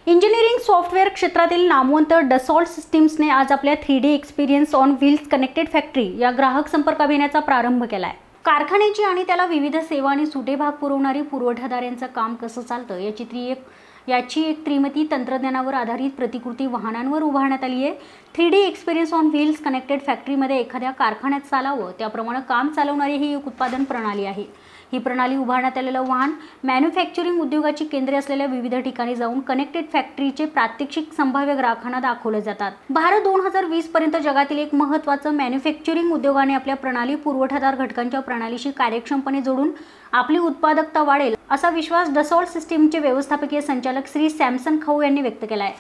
Engineering software क्षेत्रातील नामवंत Dassault सिस्टीम्सने आज आपल्या 3D experience on wheels connected factory या ग्राहक संपर्क अभियानाचा प्रारंभ केला आहे। कारखान्याची आणि त्याला विविध सेवा आणि सुटे भाग पुरवणारी पुरवठादारांचं काम कसं चालतं याची एक त्रिमिती तंत्रज्ञानावर आधारित प्रतिकृती वाहनांवर उभारण्यात आली आहे। 3D experience on wheels connected फॅक्टरीमध्ये एखाद्या कारखान्यात चालावं त्याप्रमाणे काम चालवणारी ही एक उत्पादन प्रणाली आहे। ही प्रणाली उभारण्यात आलेलं वाहन मॅन्युफॅक्चरिंग उद्योगाची केंद्रे असलेल्या विविध ठिकाणी जाऊन कनेक्टेड फॅक्टरीचे प्रात्यक्षिक संभाव्य ग्राहकांना दाखवले जातात। भारत 2020 पर्यंत जगातील एक महत्त्वाचं मॅन्युफॅक्चरिंग उद्योगाने आपल्या प्रणाली पुरवठादार घटकांच्या प्रणालीशी कार्यक्षमपणे जोडून आपली उत्पादकता वाढेल असा विश्वास डसॉल्ट सिस्टीमचे व्यवस्थापकीय संचालक श्री सॅमसन खाऊ यांनी व्यक्त केला आहे।